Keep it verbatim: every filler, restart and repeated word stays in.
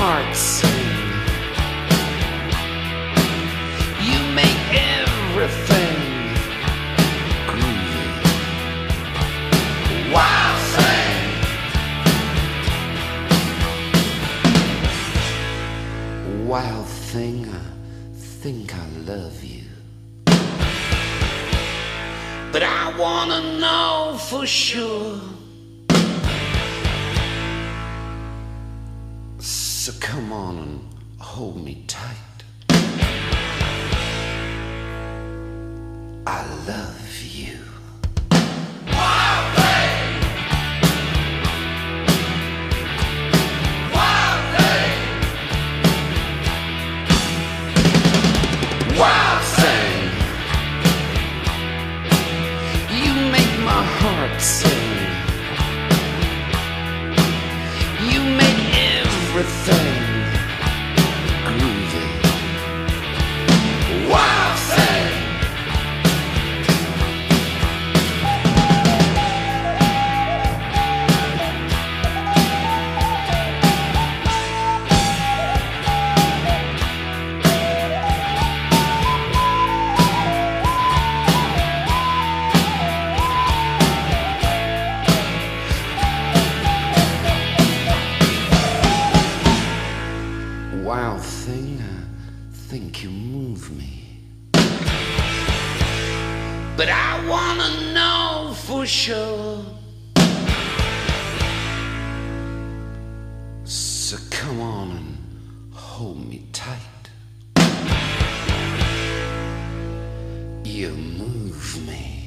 heart sing. You make everything groovy. Wild thing. Wild thing, I think I love you. But I wanna know for sure. So come on and hold me tight. I love you. Wild thing. Wild thing. Wild thing. You make my heart sing. You make everything groovy. Wild thing. Wild thing, I think you move me. But I wanna know for sure. So come on and hold me tight. You move me.